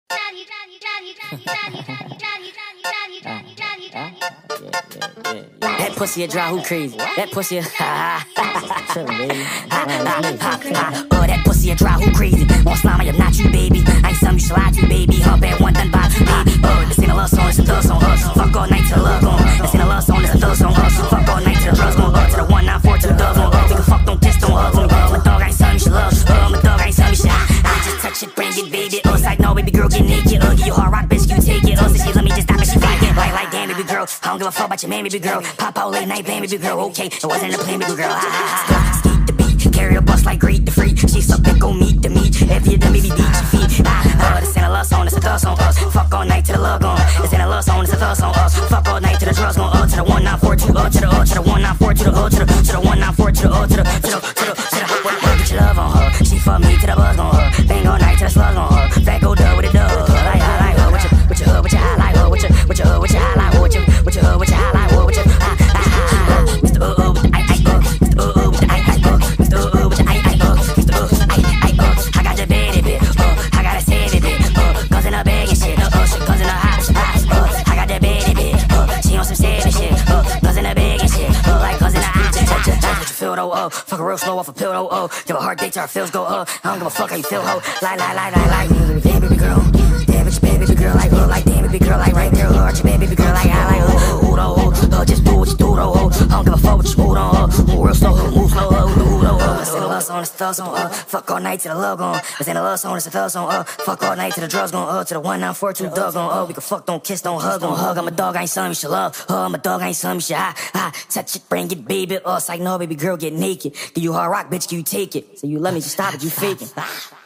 That pussy a draw, who crazy? That pussy a chillin', baby. Oh, that pussy a draw, who crazy? Won't slime, I am not you, baby. I ain't something you should lie to, baby. Hump at one done by two, baby. Oh, this ain't a love song, it's a thug song. Fuck all night till the love gone. This ain't a love song, it's a thug song. Fuck all night till the drugs gone. To the 194 to the dubs gone. We can fuck, don't kiss, don't hug on me. My dog ain't something you should love. My dog ain't something you should. I just touch it, bring it, baby. Side no, baby girl, get naked. Give you hard rock, bitch, you take it. So she let me just stop and she fly it. Like, damn, baby girl. I don't give a fuck about your man, baby girl. Pop out late night, bang, baby girl. Okay, it wasn't a plan, baby girl. Skeet the beat, carry a bus like greet the freak. She suck and go meet the meat. If you done, baby, beat your feet. This ain't a love song, it's a thug song. Fuck all night to the love gone. This ain't a love song, it's a thug song. Fuck all night to the drugs gone. To the 1942, to the 1942, to the 1942, to the get your love on her. She fuck me to the buzz on her. Bang all night to the slugs on her. Fat go dub with a dub. Like her, with your hood, with your highlight her, with your hood, with your highlight her, with your hood, with your highlight her, with your Mr. With the Mr. With the Mr. With the Mr. I got your baby bit, I got a savvy bit, guns in her bag and shit, guns in her hot, I got that baby bit, she on some savvy shit, guns in her bag and shit, like guns in her eye. What you feel though, fuck a real slow off a pill though, give a hard date till our feels go, I don't give a fuck how you feel, ho, like, damn baby girl, damn bitch, baby girl, like damn baby girl, like right there, arch your baby girl, like I like, just do what you do though, I don't give a fuck what you move on, move real slow, move slow, this ain't a love song, it's a thug song, fuck all night till the love gone, this ain't a love song, it's a thug song, fuck all night till the drugs gone, to the 1942 dub gone, we can fuck, don't kiss, don't hug, I'm a dog, I ain't something you should love, I'm a dog, I ain't something you should, touch it, bring it, baby, it's like no, baby girl, get naked, give you hard rock, bitch, can you take it, so you love me, just stop it, you faking.